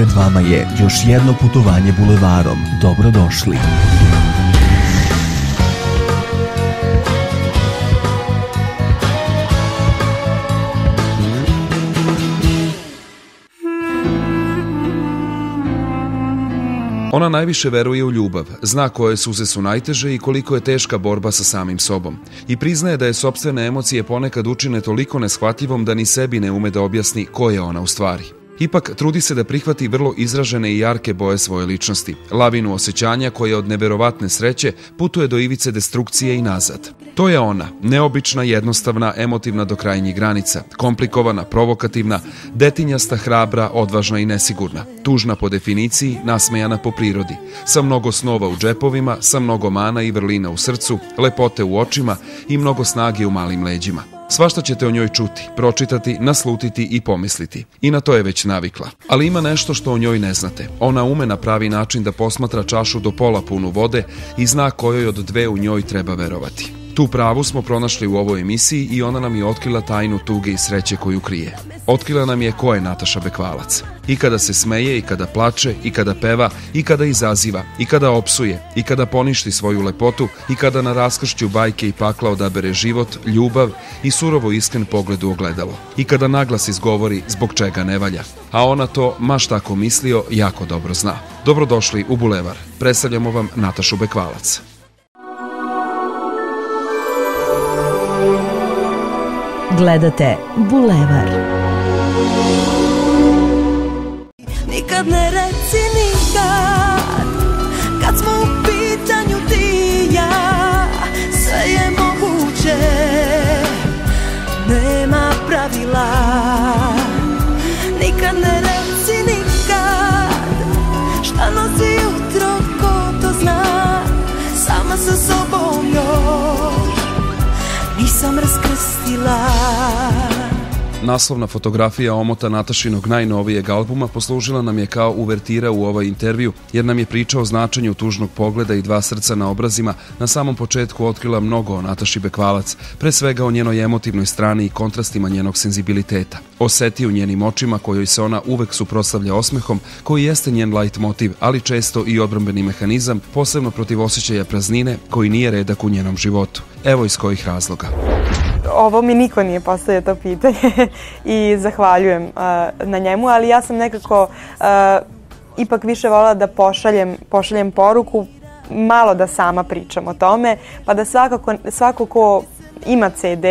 Pred vama je još jedno putovanje bulevarom. Dobrodošli. Ona najviše veruje u ljubav, zna koje suze su najteže i koliko je teška borba sa samim sobom. I priznaje da je sopstvene emocije ponekad učine toliko neshvatljivom da ni sebi ne ume da objasni ko je ona u stvari. Ipak, trudi se da prihvati vrlo izražene i jarke boje svoje ličnosti, lavinu osjećanja koja od neverovatne sreće putuje do ivice destrukcije i nazad. To je ona, neobična, jednostavna, emotivna do krajnjih granica, komplikovana, provokativna, detinjasta, hrabra, odvažna i nesigurna, tužna po definiciji, nasmejana po prirodi, sa mnogo snova u džepovima, sa mnogo mana i vrlina u srcu, lepote u očima i mnogo snage u malim leđima. Svašta ćete o njoj čuti, pročitati, naslutiti i pomisliti. I na to je već navikla. Ali ima nešto što o njoj ne znate. Ona ume na pravi način da posmatra čašu do pola punu vode i zna kojoj od dve u njoj treba verovati. Tu pravu smo pronašli u ovoj emisiji i ona nam je otkrila tajnu tuge i sreće koju krije. Otkrila nam je ko je Nataša Bekvalac. I kada se smeje, i kada plače, i kada peva, i kada izaziva, i kada opsuje, i kada poništi svoju lepotu, i kada na raskršću bajke i pakla odabere život, ljubav i surovo iskren pogled u ogledalo. I kada naglas izgovori zbog čega ne valja. A ona to, maš tako mislio, jako dobro zna. Dobrodošli u Bulevar. Predstavljamo vam Natašu Bekvalac. Gledate Bulevar. Nikad ne reci nikad, kad smo u pitanju ti i ja, sve je moguće, nema pravila. Nikad ne reci nikad, šta nosi jutro, ko to zna, sama sa sobom još nisam raskrstila. Naslovna fotografija omota Natašinog najnovijeg albuma poslužila nam je kao uvertira u ovaj intervju, jer nam je priča o značenju tužnog pogleda i dva srca na obrazima na samom početku otkrila mnogo o Nataši Bekvalac, pre svega o njenoj emotivnoj strani i kontrastima njenog senzibiliteta. Oseti u njenim očima kojoj se ona uvek suprotstavlja osmehom, koji jeste njen light motiv, ali često i odbrambeni mehanizam, posebno protiv osjećaja praznine koji nije redak u njenom životu. Evo iz kojih razloga. Ovo mi niko nije postavio to pitanje i zahvaljujem na njemu, ali ja sam nekako ipak više voljela da pošaljem poruku, malo da sama pričam o tome, pa da svako ko ima CD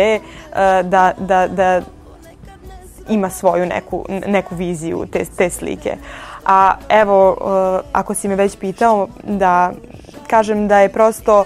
da ima svoju neku viziju te slike. A evo, ako si me već pitao, da kažem da je prosto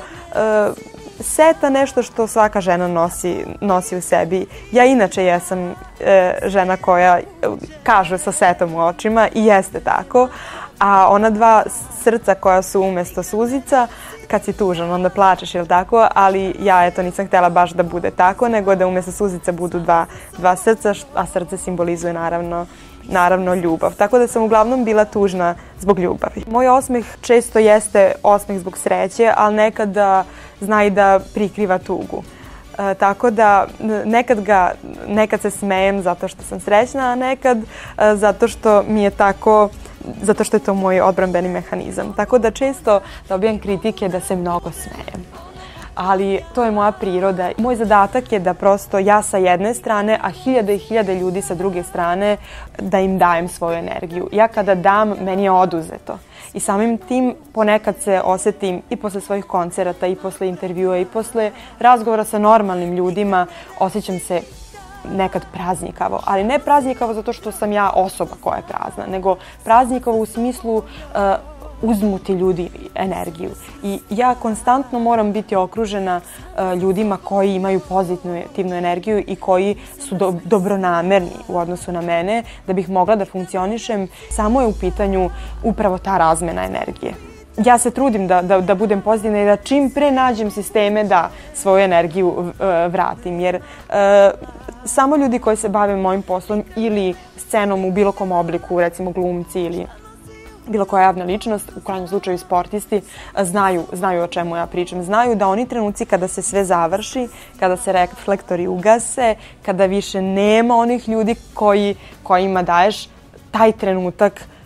seta nešto što svaka žena nosi u sebi. Ja inače jesam žena koja kaže sa setom u očima i jeste tako, a ona dva srca koja su umjesto suzica, kad si tužan onda plačeš, jel tako, ali ja eto nisam htjela baš da bude tako, nego da umjesto suzica budu dva srca, a srce simbolizuje naravno ljubav. Tako da sam uglavnom bila tužna zbog ljubavi. Moj osmeh često jeste osmeh zbog sreće, ali nekada zna i da prikriva tugu. Tako da nekad se smejem zato što sam srećna, a nekad zato što mi je tako, zato što je to moj odbrambeni mehanizam. Tako da često dobijam kritike da se mnogo smejem. Ali to je moja priroda. Moj zadatak je da prosto ja sa jedne strane, a hiljade i hiljade ljudi sa druge strane, da im dajem svoju energiju. Ja kada dam, meni je oduzeto. I samim tim ponekad se osjetim i posle svojih koncerata, i posle intervjua, i posle razgovora sa normalnim ljudima, osjećam se nekad praznikavo. Ali ne praznikavo zato što sam ja osoba koja je prazna, nego praznikavo u smislu uzmu ti ljudi energiju. I ja konstantno moram biti okružena ljudima koji imaju pozitivnu energiju i koji su dobronamerni u odnosu na mene, da bih mogla da funkcionišem. Samo je u pitanju upravo ta razmena energije. Ja se trudim da budem pozitivna i da čim pre nađem sisteme da svoju energiju vratim, jer samo ljudi koji se bave mojim poslom ili scenom u bilo kom obliku, recimo glumci ili bilo koja javna ličnost, u krajnjem slučaju sportisti, znaju o čemu ja pričam. Znaju da oni trenuci kada se sve završi, kada se reflektori ugase, kada više nema onih ljudi kojima daješ taj trenutak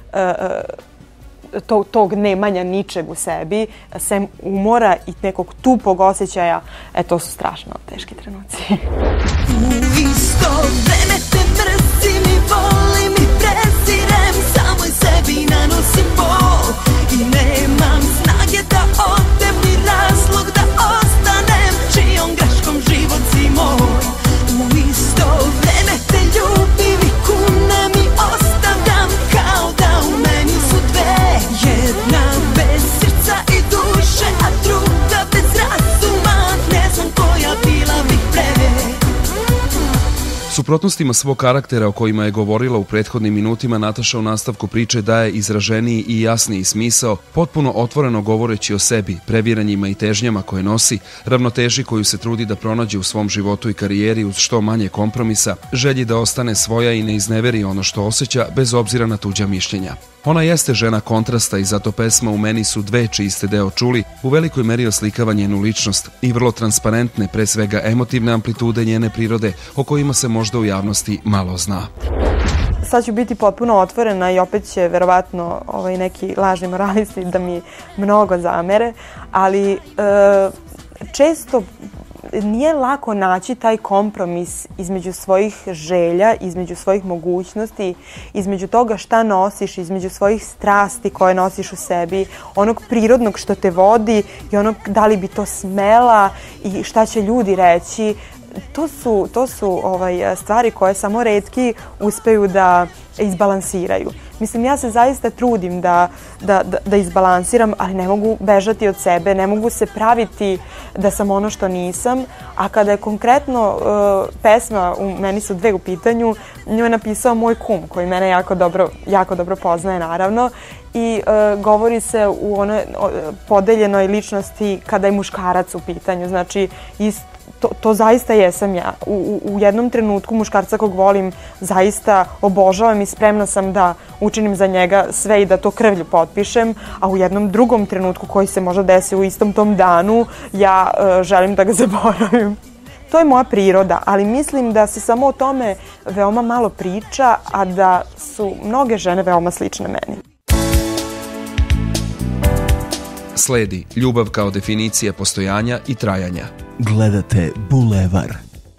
tog nemanja ničeg u sebi, sem umora i nekog tupog osjećaja, to su strašno teški trenuci. U isto vreme te mrzim i volim i prezirem, samoj sebi nanosim bol i nemam snage da odem ni razlog da ostanem, čijom greškom život si moj. U isto vreme te ljubim i kunem i ostavljam, kao da u meni su dve, jedna bez srca i duše, a druga bez razuma, ne znam koja bila bih pre. Suprotnostima svog karaktera o kojima je govorila u prethodnim minutima, Nataša u nastavku priče daje izraženiji i jasniji smisao, potpuno otvoreno govoreći o sebi, previranjima i težnjama koje nosi, ravnoteži koju se trudi da pronađe u svom životu i karijeri uz što manje kompromisa, želji da ostane svoja i ne izneveri ono što osjeća bez obzira na tuđa mišljenja. Ona jeste žena kontrasta i zato pesma U meni su dve, čiji ste deo čuli, u velikoj meri oslikava njenu ličnost i vrlo transparentne, pre svega emotivne amplitude njene prirode, o kojima se možda u javnosti malo zna. Sad ću biti potpuno otvorena i opet će verovatno neki lažni moralisti da mi mnogo zamere, ali često nije lako naći taj kompromis između svojih želja, između svojih mogućnosti, između toga šta nosiš, između svojih strasti koje nosiš u sebi, onog prirodnog što te vodi i onog da li bi to smela i šta će ljudi reći. To su stvari koje samo retki uspeju da izbalansiraju. Mislim, ja se zaista trudim da izbalansiram, ali ne mogu bežati od sebe, ne mogu se praviti da sam ono što nisam, a kada je konkretno pesma U meni su dve u pitanju, nju je napisao moj kum, koji mene jako dobro poznaje, naravno, i govori se u onoj podeljenoj ličnosti kada je muškarac u pitanju, znači to zaista jesam ja. U jednom trenutku muškarca kog volim zaista obožavam i spremna sam da učinim za njega sve i da to krvlju potpišem, a u jednom drugom trenutku koji se možda desi u istom tom danu, ja želim da ga zaboravim. To je moja priroda, ali mislim da se samo o tome veoma malo priča, a da su mnoge žene veoma slične meni. Sledi ljubav kao definicija postojanja i trajanja. Gledate Bulevar.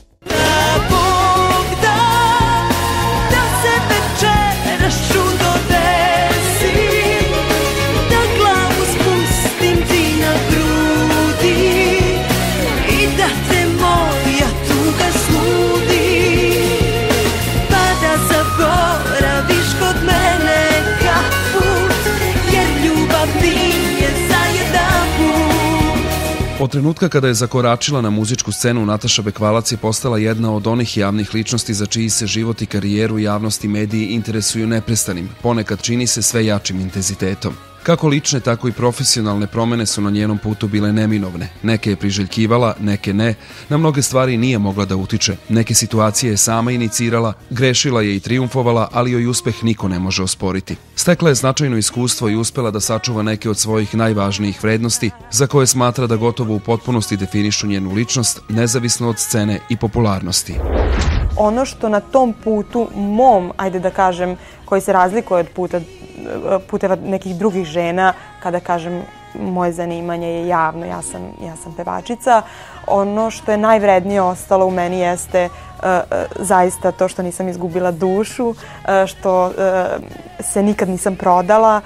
Od trenutka kada je zakoračila na muzičku scenu, Nataša Bekvalac je postala jedna od onih javnih ličnosti za čiji se život i karijeru javnosti i mediji interesuju neprestanim, ponekad čini se sve jačim intenzitetom. Kako lične, tako i profesionalne promene su na njenom putu bile neminovne. Neke je priželjkivala, neke ne, na mnoge stvari nije mogla da utiče, neke situacije je sama inicirala, grešila je i trijumfovala, ali joj uspeh niko ne može osporiti. Stekla je značajno iskustvo i uspela da sačuva neke od svojih najvažnijih vrednosti, za koje smatra da gotovo u potpunosti definišu njenu ličnost, nezavisno od scene i popularnosti. Ono što na tom putu mom, ajde da kažem, koji se razlikuje od puteva nekih drugih žena, kada kažem moje zanimanje je javno, ja sam pevačica. Ono što je najvrednije ostalo u meni jeste zaista to što nisam izgubila dušu, što se nikad nisam prodala,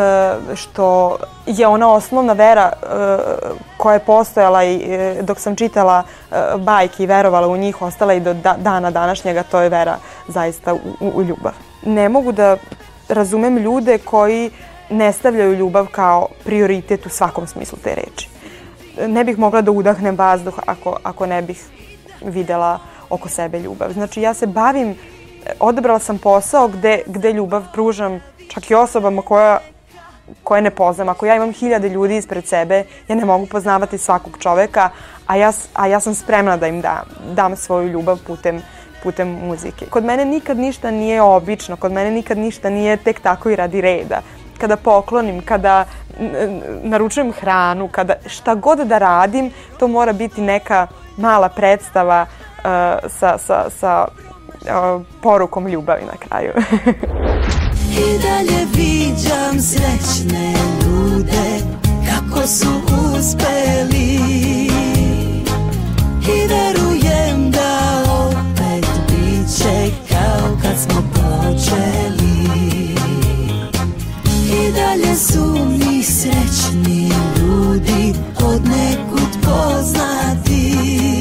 što je ona osnovna vera koja je postojala i dok sam čitala bajke i verovala u njih, ostala i do dana današnjega, to je vera zaista u ljubav. Ne mogu da razumem ljude koji ne stavljaju ljubav kao prioritet u svakom smislu te reči. Ne bih mogla da udahnem vazduh ako ne bih videla oko sebe ljubav. Znači, ja se bavim, odabrala sam posao gde ljubav pružam čak i osobama koje ne poznam. Ako ja imam 1000 ljudi ispred sebe, ja ne mogu poznavati svakog čoveka, a ja sam spremna da im dam svoju ljubav putem muzike. Kod mene nikad ništa nije obično, kod mene nikad ništa nije tek tako i radi reda. Kada poklonim, kada naručujem hranu, kada šta god da radim, to mora biti neka mala predstava sa porukom ljubavi na kraju. I dalje viđam srećne ljude kako su uspeli i verujem da opet biće kao kad smo počeli. I dalje su mi srećni ljudi od nekud poznati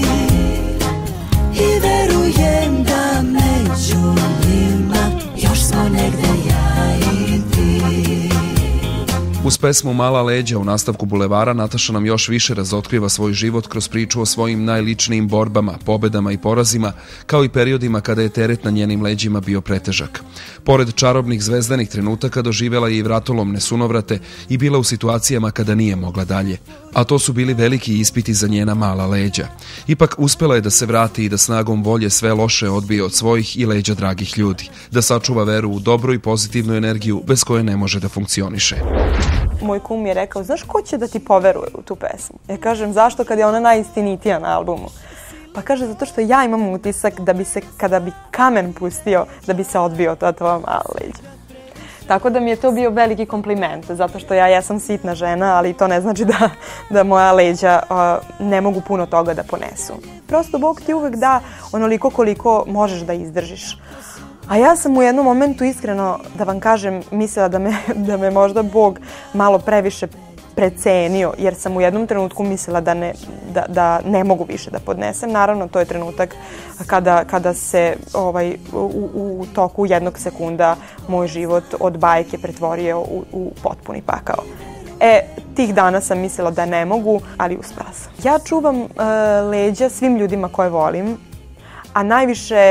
i verujem da među njima još smo negde ja i ti. Uz pesmu Mala leđa u nastavku Bulevara Nataša nam još više razotkriva svoj život kroz priču o svojim najličnijim borbama, pobedama i porazima, kao i periodima kada je teret na njenim leđima bio pretežak. Pored čarobnih zvezdanih trenutaka doživjela je i vratolomne sunovrate i bila u situacijama kada nije mogla dalje. A to su bili veliki ispiti za njena mala leđa. Ipak uspela je da se vrati i da snagom volje sve loše odbije od svojih i leđa dragih ljudi, da sačuva veru u dobru i pozitivnu energiju bez koje ne može da funkcioniše. Moj kum je rekao, znaš ko će da ti poveruje u tu pesmu? Ja kažem, zašto kad je ona najistinitija na albumu? Pa kaže, zato što ja imam utisak da bi se, kada bi kamen pustio, da bi se odbio ta tvoja mala leđa. Tako da mi je to bio veliki kompliment, zato što ja jesam sitna žena, ali to ne znači da moja leđa ne mogu puno toga da ponesu. Prosto Bog ti uvek da onoliko koliko možeš da izdržiš. A ja sam u jednom momentu, iskreno da vam kažem, mislila da me možda Bog malo previše precenio, jer sam u jednom trenutku mislila da ne mogu više da podnesem. Naravno, to je trenutak kada se u toku jednog sekunda moj život od bajke pretvorio u potpuni pakao. Tih dana sam mislila da ne mogu, ali uspela sam. Ja čuvam leđa svim ljudima koje volim, a najviše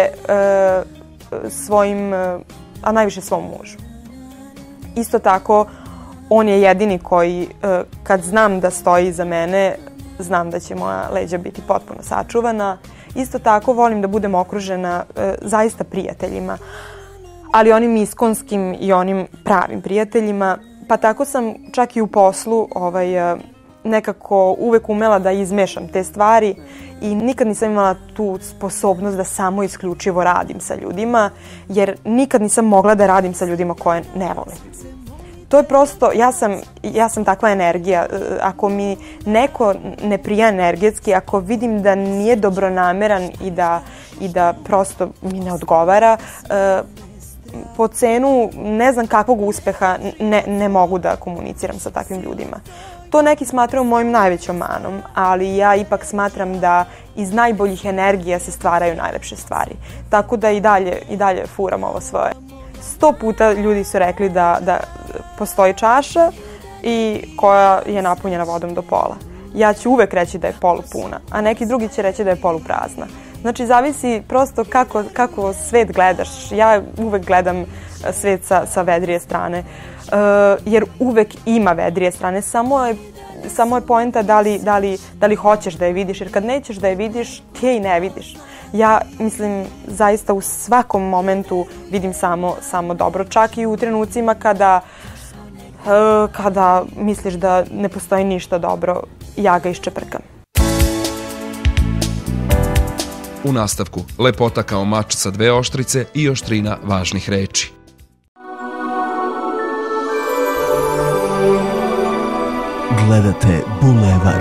svom mužu. Isto tako, on je jedini koji, kad znam da stoji iza mene, znam da će moja leđa biti potpuno sačuvana. Isto tako, volim da budem okružena zaista prijateljima, ali onim iskonskim i onim pravim prijateljima. Pa tako sam čak i u poslu nekako uvek umela da izmešam te stvari i nikad nisam imala tu sposobnost da samo isključivo radim sa ljudima, jer nikad nisam mogla da radim sa ljudima koje ne volim. To je prosto, ja sam takva energija. Ako mi neko ne prija energetski, ako vidim da nije dobronameran i da prosto mi ne odgovara, po cenu ne znam kakvog uspeha ne mogu da komuniciram sa takvim ljudima. To neki smatraju mojim najvećom manom, ali ja ipak smatram da iz najboljih energija se stvaraju najlepše stvari. Tako da i dalje furam ovo svoje. 100 puta ljudi su rekli da postoji čaša i koja je napunjena vodom do pola. Ja ću uvek reći da je polupuna, a neki drugi će reći da je poluprazna. Znači, zavisi prosto kako svet gledaš. Ja uvek gledam svet sa vedrije strane, jer uvek ima vedrije strane. Samo je poenta da li hoćeš da je vidiš, jer kad nećeš da je vidiš, ti je i ne vidiš. Ja mislim, zaista u svakom momentu vidim samo dobro, čak i u trenucima kada misliš da ne postoji ništa dobro, ja ga iščeprkam. U nastavku, lepota kao mač sa dve oštrice i oštrina važnih reči. Gledate Bulevar.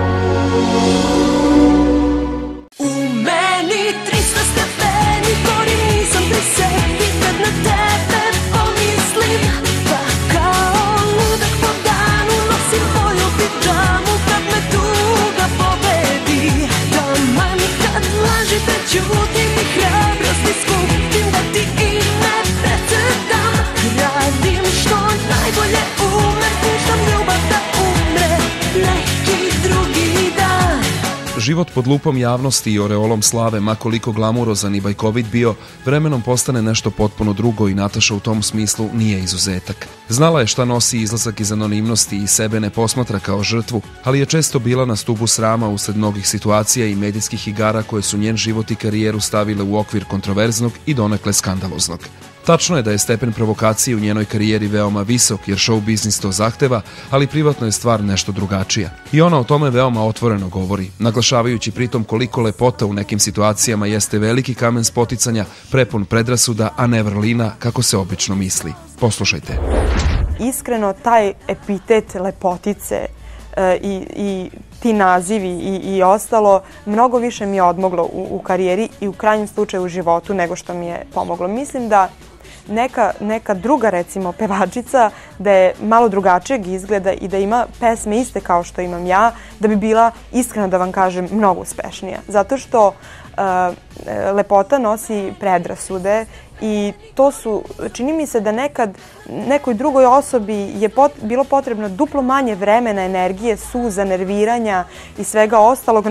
U meni 300 stepeni, gori nisam pri sebi, kad na tebe pomislim. Pa kao ludak po danu nosim boju pidžamu, kad me tuga pobedi. Taman kad lažite ćutim i hrabrosti skupim, da ti i ne precedam. Radim što najbolje umem, puštam ljubav da umre neki drugi dan. Život pod lupom javnosti i oreolom slave, ma koliko glamurozan i bajkovit bio, vremenom postane nešto potpuno drugo i Nataša u tom smislu nije izuzetak. Znala je šta nosi izlazak iz anonimnosti i sebe ne posmatra kao žrtvu, ali je često bila na stubu srama usled mnogih situacija i medijskih igara koje su njen život i karijeru stavile u okvir kontroverznog i donekle skandaloznog. Tačno je da je stepen provokacije u njenoj karijeri veoma visok jer show biznis to zahteva, ali privatno je stvar nešto drugačija. I ona o tome veoma otvoreno govori, naglašavajući pritom koliko lepota u nekim situacijama jeste veliki kamen spoticanja, prepun predrasuda, a ne vrlina kako se obično misli. Poslušajte. Iskreno, taj epitet lepotice i ti nazivi i ostalo, mnogo više mi je odmoglo u karijeri i u krajnjem slučaju u životu nego što mi je pomoglo. Mislim da neka druga, recimo, pevačica, da je malo drugačijeg izgleda i da ima pesme iste kao što imam ja, da bi bila, iskreno da vam kažem, mnogo uspešnija. Zato što lepota nosi predrasude i to su, čini mi se da nekad nekoj drugoj osobi je bilo potrebno duplo manje vremena, energije, suza, nerviranja i svega ostalog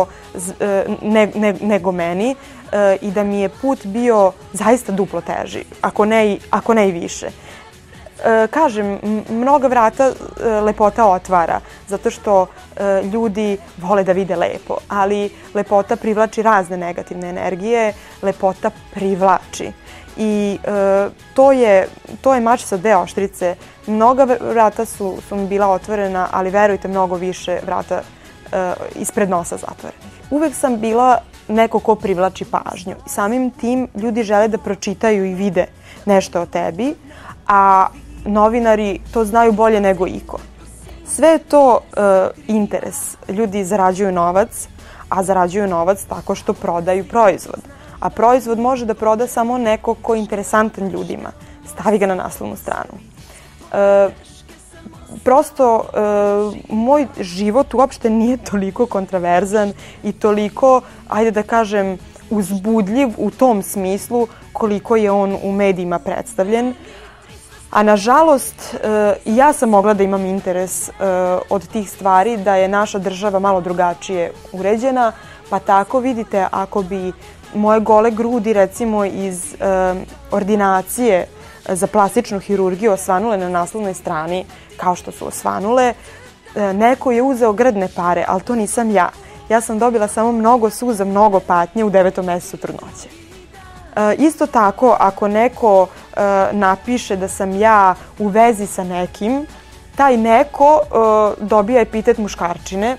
nego meni i da mi je put bio zaista duplo teži, ako ne i više. Kažem, mnoga vrata lepota otvara, zato što ljudi vole da vide lepo, ali lepota privlači razne negativne energije, lepota privlači. I to je mač sa dve oštrice. Mnoga vrata su mi bila otvorena, ali verujte, mnogo više vrata ispred nosa zatvorenih. Uvek sam bila neko ko privlači pažnju. Samim tim ljudi žele da pročitaju i vide nešto o tebi, a novinari to znaju bolje nego iko. Sve je to interes. Ljudi zarađuju novac, a zarađuju novac tako što prodaju proizvod. A proizvod može da proda samo neko ko je interesantan ljudima. Stavi ga na naslovnu stranu. Prosto, moj život uopšte nije toliko kontraverzan i toliko, ajde da kažem, uzbudljiv u tom smislu koliko je on u medijima predstavljen. A nažalost, i ja sam mogla da imam interes od tih stvari, da je naša država malo drugačije uređena, pa tako vidite, ako bi moje gole grudi, recimo iz ordinacije za plastičnu hirurgiju osvanule na naslovnoj strani, kao što su osvanule, neko je uzeo grdne pare, ali to nisam ja. Ja sam dobila samo mnogo suza, mnogo patnje u 9. mesecu trudnoće. Isto tako, ako neko napiše da sam ja u vezi sa nekim, taj neko dobija epitet muškarčine.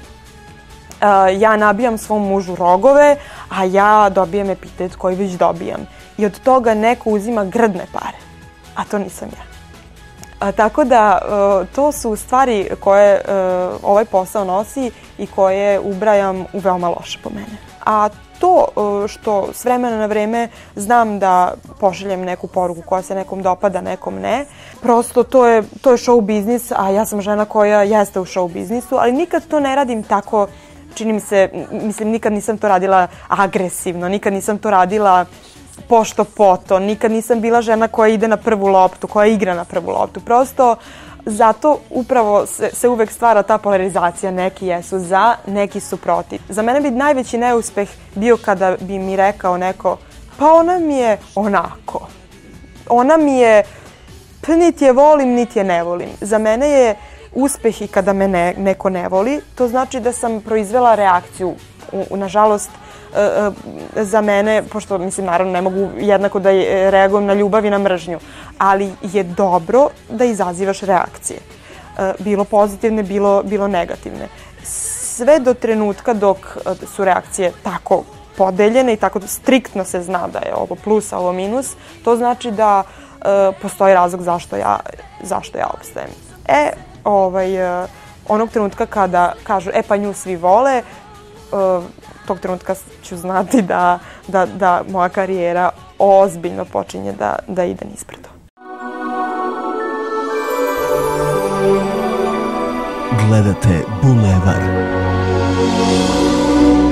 Ja nabijam svom mužu rogove, a ja dobijem epitet koji već dobijam. I od toga neko uzima grdne pare, a to nisam ja. Tako da, to su stvari koje ovaj posao nosi i koje ubrajam u veoma loše po mene. A to što s vremena na vreme znam da pošaljem neku poruku koja se nekom dopada, nekom ne, prosto to je show biznis, a ja sam žena koja jeste u show biznisu, ali nikad to ne radim tako, čini mi se, mislim, nikad nisam to radila agresivno, nikad nisam to radila pošto poto, nikad nisam bila žena koja ide na prvu loptu, koja igra na prvu loptu. Prosto zato upravo se uvek stvara ta polarizacija. Neki jesu za, neki su protiv. Za mene bi najveći neuspeh bio kada bi mi rekao neko, pa ona mi je onako. Ona mi je, niti je volim, niti je ne volim. Za mene je uspeh i kada me neko ne voli. To znači da sam proizvela reakciju. Nažalost, za mene, pošto mislim naravno ne mogu jednako da reagujem na ljubav i na mržnju, ali je dobro da izazivaš reakcije. Bilo pozitivne, bilo negativne. Sve do trenutka dok su reakcije tako podeljene i tako striktno se zna da je ovo plus, a ovo minus, to znači da postoji razlog zašto ja opstajem. Onog trenutka kada kažu, pa nju svi vole, tog trenutka ću znati da moja karijera ozbiljno počinje da ide nizbrdo. Gledate Bulevar.